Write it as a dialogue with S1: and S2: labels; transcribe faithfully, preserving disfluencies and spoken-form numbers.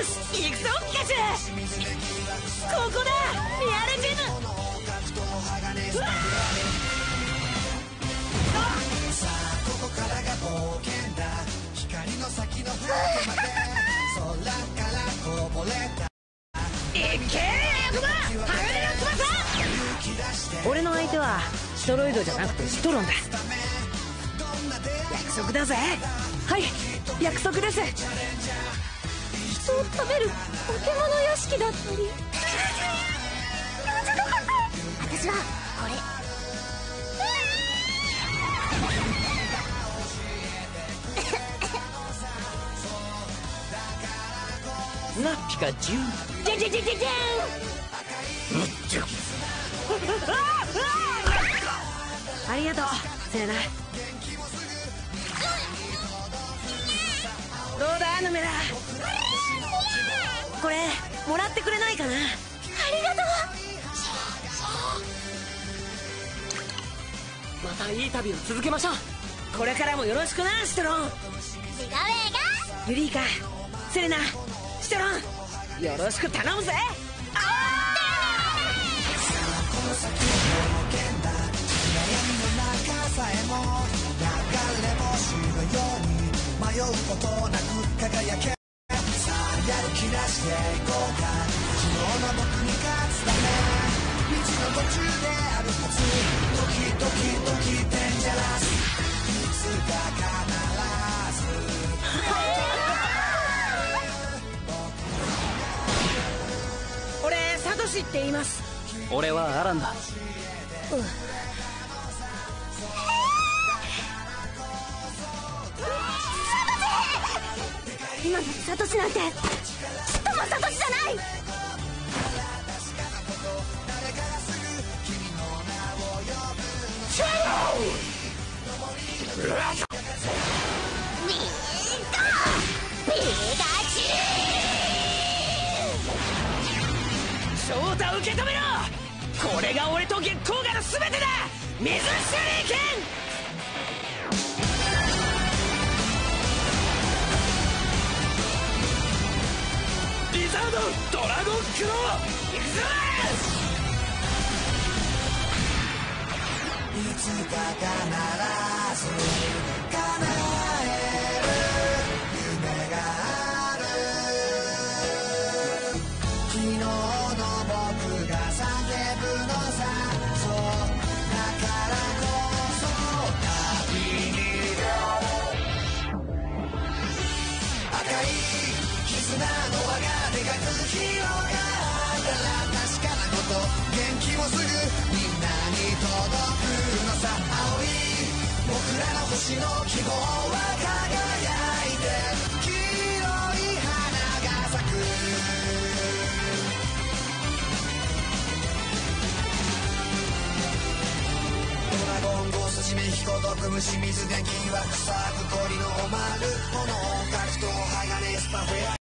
S1: し行くぞピカチュウ。ここだリアルジム。うわ
S2: さあここからが冒険だ。光の先のフーまで空からこぼれた。
S1: いけー役場鋼の翼。俺の相手はストロイドじゃなくてストロンだ。約束だぜ。はい約束です。
S3: 人を食べる化け物屋敷だったり。気持ちよかった。私はこれ。
S1: なピカチュウ。じゃじゃじゃじゃじゃん。ありがとうセレナ。どうだヌメラ。これもらってくれないかな。ありがとう。またいい旅を続けましょう。これからもよろしくなシトロン。
S3: 違う映画。
S1: ユリーカセレナシトロンよろしく頼むぜ。
S2: この先の冒険だ。悩みの中さえも流れ星のように迷うことなく輝け。さあやる気出していこうか。昨日の僕に勝つため道の途中であるはず。ドキドキドキデンジャラス。いつか必ず
S1: 俺サトシって言います。
S4: 俺はアランだ。
S3: 今のサトシなんてちっともサトシじゃない。ビーカピカチュウ。
S1: 翔太受け止めろ。これが俺と月光河の全てだ。水手裏剣。リザードドラゴンクロー行くぞ。
S2: いつか必ず叶える夢がある。昨日の僕が叫ぶのさ。そうだからこそ旅に出る。赤い絆の輪がでかく広がったら確かなこと元気もすぐみんなに届くのさ。青い僕らの星の希望は輝いて黄色い花が咲く。ドラゴンゴース締め彦毒虫水電気は草く鳥の丸このオカルト鋼スパフェア